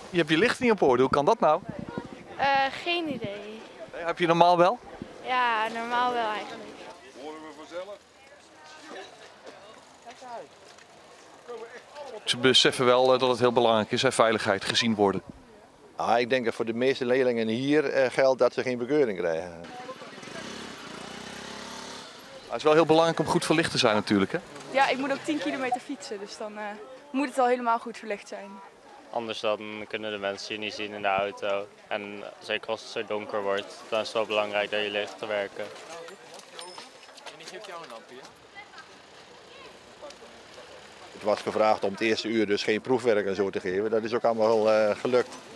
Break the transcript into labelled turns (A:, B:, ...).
A: Je hebt je licht niet op orde, hoe kan dat nou?
B: Geen idee.
A: Heb je normaal wel?
B: Ja, normaal wel eigenlijk.
C: Horen we vanzelf?
A: Ze beseffen wel dat het heel belangrijk is, hè, veiligheid, gezien worden.
D: Ik denk dat voor de meeste leerlingen hier geldt dat ze geen bekeuring krijgen.
A: Het is wel heel belangrijk om goed verlicht te zijn natuurlijk, hè?
E: Ja, ik moet ook 10 kilometer fietsen, dus dan moet het al helemaal goed verlicht zijn.
F: Anders dan kunnen de mensen je niet zien in de auto. En zeker als het zo donker wordt, dan is het wel belangrijk dat je licht te werken.
C: En die geeft jou een lampje.
D: Het was gevraagd om het eerste uur dus geen proefwerk en zo te geven. Dat is ook allemaal wel gelukt.